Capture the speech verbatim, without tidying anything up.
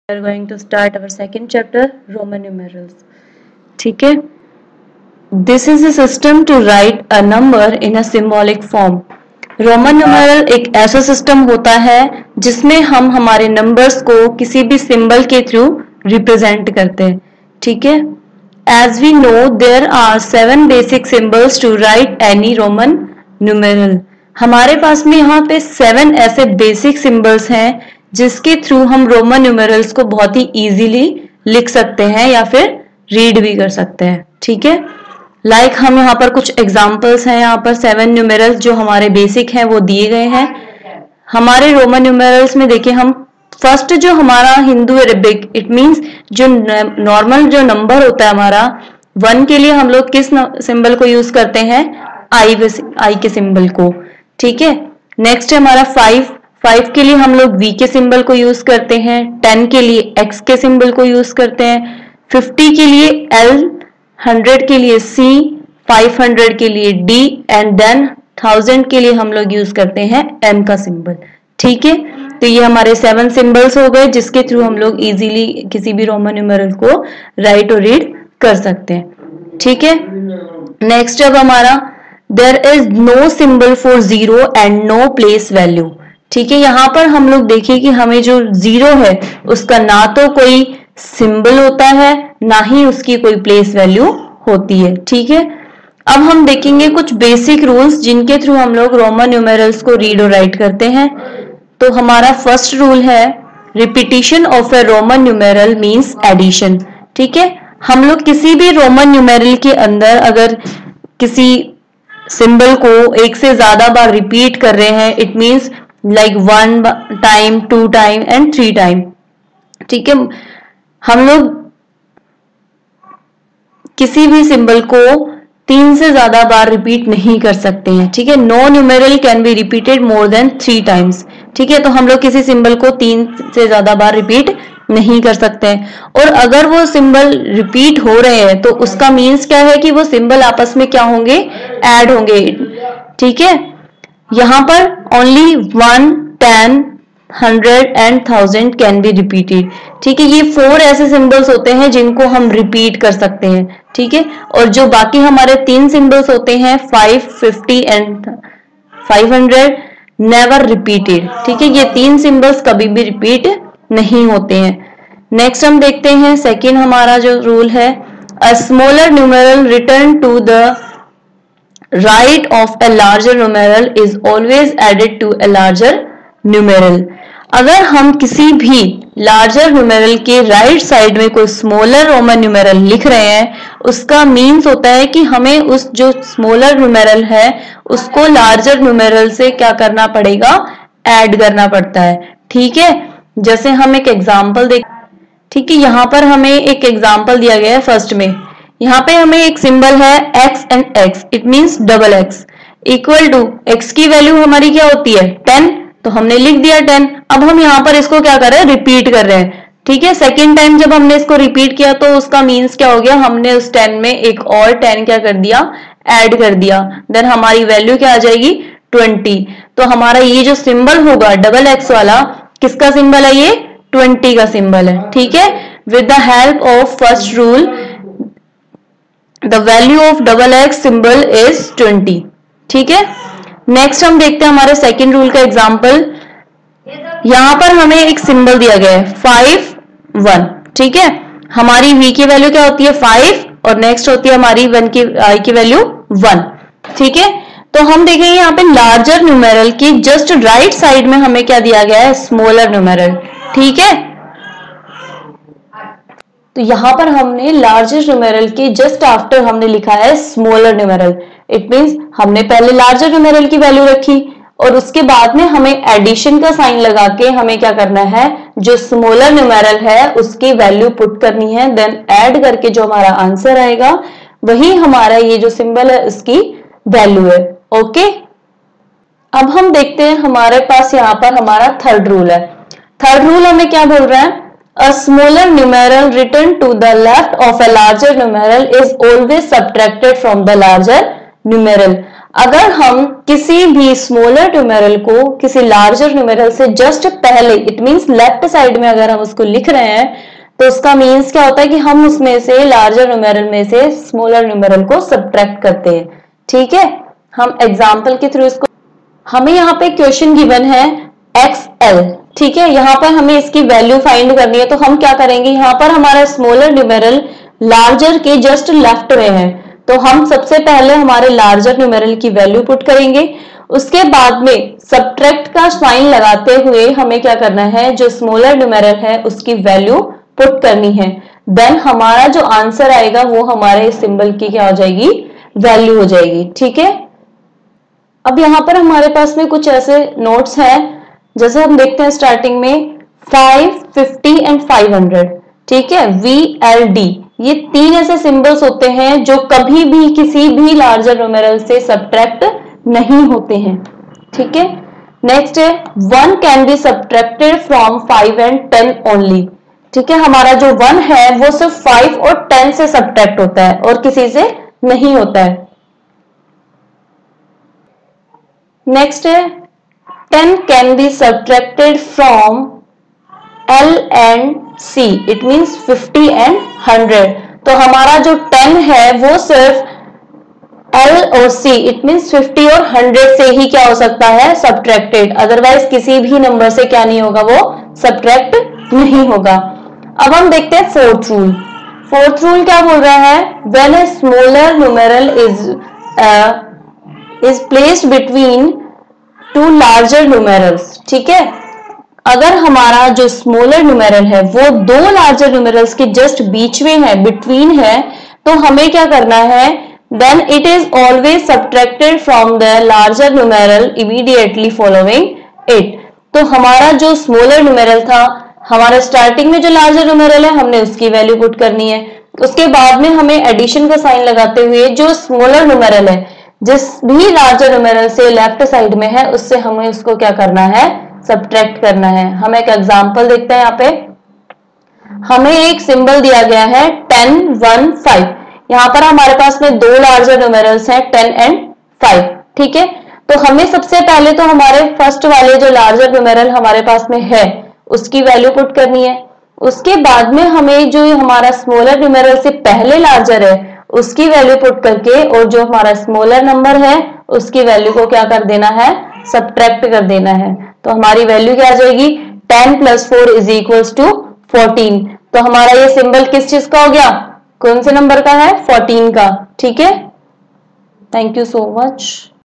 We are going to start our second chapter, Roman numerals. ठीक है. This is a system to write a number in a symbolic form. Roman numeral एक ऐसा system होता है जिसमें हम हमारे नंबर्स को किसी भी सिंबल के थ्रू रिप्रेजेंट करते हैं. ठीक है. As we know, there are seven basic symbols to write any Roman numeral. हमारे पास में यहाँ पे सेवन ऐसे बेसिक सिंबल्स हैं जिसके थ्रू हम रोमन न्यूमेरल्स को बहुत ही इजीली लिख सकते हैं या फिर रीड भी कर सकते हैं. ठीक है. लाइक like हम यहाँ पर कुछ एग्जांपल्स हैं. यहाँ पर सेवन न्यूमेरल्स जो हमारे बेसिक हैं वो दिए गए हैं. हमारे रोमन न्यूमेरल्स में देखिए, हम फर्स्ट जो हमारा हिंदू अरेबिक, इट मींस जो नॉर्मल जो नंबर होता है हमारा वन के लिए हम लोग किस सिंबल को यूज करते हैं? आई आई के सिंबल को. ठीक है. नेक्स्ट है हमारा फाइव. फाइव के लिए हम लोग वी के सिंबल को यूज करते हैं. टेन के लिए एक्स के सिंबल को यूज करते हैं. फिफ्टी के लिए एल, हंड्रेड के लिए सी, फाइव हंड्रेड के लिए डी एंड देन थाउजेंड के लिए हम लोग यूज करते हैं एम का सिंबल. ठीक है. तो ये हमारे सेवन सिंबल्स हो गए जिसके थ्रू हम लोग इजीली किसी भी रोमन न्यूमेरल को राइट और रीड कर सकते हैं. ठीक है. नेक्स्ट अब हमारा there is no symbol for zero and no place value. ठीक है. यहाँ पर हम लोग देखिए कि हमें जो जीरो है उसका ना तो कोई सिंबल होता है ना ही उसकी कोई प्लेस वैल्यू होती है. ठीक है. अब हम देखेंगे कुछ बेसिक रूल्स जिनके थ्रू हम लोग रोमन न्यूमेरल्स को रीड और राइट करते हैं. तो हमारा फर्स्ट रूल है repetition of a Roman numeral means addition. ठीक है. हम लोग किसी भी रोमन न्यूमेरल के अंदर अगर किसी सिंबल को एक से ज्यादा बार रिपीट कर रहे हैं, it means like one time, two time and three time. ठीक है. हम लोग किसी भी सिंबल को तीन से ज्यादा बार रिपीट नहीं कर सकते हैं. ठीक है. No numeral can be repeated more than three times. ठीक है. तो हम लोग किसी सिंबल को तीन से ज्यादा बार रिपीट नहीं कर सकते हैं. और अगर वो सिंबल रिपीट हो रहे हैं तो उसका मीन्स क्या है कि वो सिंबल आपस में क्या होंगे? ऐड होंगे. ठीक है. यहाँ पर only one, ten, hundred and thousand can be repeated. ठीक है. ये फोर ऐसे सिंबल्स होते हैं जिनको हम रिपीट कर सकते हैं. ठीक है. और जो बाकी हमारे तीन सिंबल्स होते हैं five, fifty and five hundred, never repeated. ठीक है. ये तीन सिंबल्स कभी भी रिपीट नहीं होते हैं. नेक्स्ट हम देखते हैं सेकेंड हमारा जो रूल है, a smaller numeral written to the right of a larger numeral is always added to a larger numeral. अगर हम किसी भी लार्जर न्यूमेरल के राइट साइड में कोई स्मॉलर रोमन न्यूमेरल लिख रहे हैं, उसका मीन्स होता है कि हमें उस जो स्मॉलर न्यूमेरल है उसको लार्जर न्यूमेरल से क्या करना पड़ेगा? ऐड करना पड़ता है. ठीक है. जैसे हम एक एग्जाम्पल देख. ठीक है. यहाँ पर हमें एक एग्जाम्पल दिया गया है. फर्स्ट में यहाँ पे हमें एक सिंबल है X and X, it means double X equal to X की वैल्यू हमारी क्या होती है? टेन. तो हमने लिख दिया टेन. अब हम यहाँ पर इसको क्या कर रहे हैं? रिपीट कर रहे हैं. ठीक है. सेकेंड टाइम जब हमने इसको रिपीट किया तो उसका मीन्स क्या हो गया? हमने उस टेन में एक और टेन क्या कर दिया? ऐड कर दिया. देन हमारी वैल्यू क्या आ जाएगी? ट्वेंटी. तो हमारा ये जो सिंबल होगा डबल एक्स वाला, किसका सिंबल है? ये ट्वेंटी का सिंबल है. ठीक है. With the help of first rule the value of double X symbol is twenty. ठीक है. नेक्स्ट हम देखते हैं हमारे सेकेंड रूल का एग्जाम्पल. यहां पर हमें एक सिंबल दिया गया है फाइव, वन. ठीक है. हमारी v की वैल्यू क्या होती है? फाइव. और नेक्स्ट होती है हमारी वन की i की वैल्यू वन. ठीक है. तो हम देखेंगे यहाँ पे लार्जर न्यूमेरल की जस्ट राइट साइड में हमें क्या दिया गया है? Smaller numeral. ठीक है. तो यहाँ पर हमने लार्जर न्यूमेरल के जस्ट आफ्टर हमने लिखा है स्मॉलर न्यूमेरल. इट मींस हमने पहले लार्जर न्यूमेरल की वैल्यू रखी और उसके बाद में हमें एडिशन का साइन लगा के हमें क्या करना है? जो स्मॉलर न्यूमेरल है उसकी वैल्यू पुट करनी है. देन ऐड करके जो हमारा आंसर आएगा वही हमारा ये जो सिंबल है उसकी वैल्यू है. ओके. अब हम देखते हैं हमारे पास यहाँ पर हमारा थर्ड रूल है. थर्ड रूल हमें क्या बोल रहा है? A smaller numeral written to the left of a larger numeral is always subtracted from the larger numeral. अगर हम किसी भी स्मॉलर न्यूमेरल को किसी लार्जर न्यूमेरल से जस्ट पहले, इट मींस लेफ्ट साइड में अगर हम उसको लिख रहे हैं, तो उसका मीन्स क्या होता है कि हम उसमें से लार्जर न्यूमेरल में से स्मॉलर न्यूमेरल को सब्ट्रैक्ट करते हैं। ठीक है, हम एग्जाम्पल के थ्रू इसको, हमें यहाँ पे क्वेश्चन गिवन है एक्स एल। ठीक है, यहाँ पर हमें इसकी वैल्यू फाइंड करनी है, तो हम क्या करेंगे, यहाँ पर हमारा स्मॉलर न्यूमेरल लार्जर के जस्ट लेफ्ट में है, तो हम सबसे पहले हमारे लार्जर न्यूमेरल की वैल्यू पुट करेंगे। उसके बाद में सब्ट्रैक्ट का साइन लगाते हुए हमें क्या करना है, जो स्मॉलर न्यूमेरल है उसकी वैल्यू पुट करनी है। देन हमारा जो आंसर आएगा वो हमारे सिंबल की क्या हो जाएगी, वैल्यू हो जाएगी। ठीक है, अब यहाँ पर हमारे पास में कुछ ऐसे नोट्स हैं, जैसे हम देखते हैं स्टार्टिंग में five, fifty and five hundred. ठीक है, वी एल डी, ये तीन ऐसे सिंबल्स होते हैं जो कभी भी किसी भी लार्जर न्यूमेरल से सब्ट्रैक्ट नहीं होते हैं। ठीक है, नेक्स्ट है one can be subtracted from five and ten only. ठीक है, हमारा जो वन है वो सिर्फ फाइव और टेन से सब्ट्रैक्ट होता है और किसी से नहीं होता है। नेक्स्ट है ten can be subtracted from L and C, it means fifty and hundred. तो हमारा जो टेन है वो सिर्फ एल और सी, इट मींस फिफ्टी और हंड्रेड से ही क्या हो सकता है, सब्ट्रैक्टेड, अदरवाइज किसी भी नंबर से क्या नहीं होगा, वो सब्ट्रैक्ट नहीं होगा। अब हम देखते हैं फोर्थ रूल। फोर्थ रूल क्या बोल रहा है, when a smaller numeral is is placed between two larger numerals. ठीक है, अगर हमारा जो स्मॉलर न्यूमेरल है वो दो लार्जर न्यूमेरल्स के जस्ट बीच में है, बिटवीन है, तो हमें क्या करना है, then it is always subtracted from the larger numeral immediately following it. तो हमारा जो स्मॉलर न्यूमेरल था, हमारा स्टार्टिंग में जो लार्जर न्यूमेरल है हमने उसकी वैल्यू पुट करनी है, उसके बाद में हमें एडिशन का साइन लगाते हुए जो स्मॉलर न्यूमेरल है, जिस भी लार्जर न्यूमेरल से लेफ्ट साइड में है, उससे हमें उसको क्या करना है, सब्ट्रैक्ट करना है। हम एक एग्जांपल देखते हैं। यहाँ पे हमें एक सिंबल दिया गया है टेन, वन, फाइव। यहाँ पर हमारे पास में दो लार्जर न्यूमेरल्स हैं टेन एंड फाइव। ठीक है, तो हमें सबसे पहले तो हमारे फर्स्ट वाले जो लार्जर न्यूमेरल हमारे पास में है उसकी वैल्यू पुट करनी है। उसके बाद में हमें जो हमारा स्मॉलर न्यूमेरल से पहले लार्जर है उसकी वैल्यू पुट करके और जो हमारा स्मॉलर नंबर है उसकी वैल्यू को क्या कर देना है, सब्ट्रैक्ट कर देना है। तो हमारी वैल्यू क्या आ जाएगी, ten plus four is equals to fourteen. तो हमारा ये सिंबल किस चीज का हो गया, कौन से नंबर का है, फोर्टीन का। ठीक है, थैंक यू सो मच।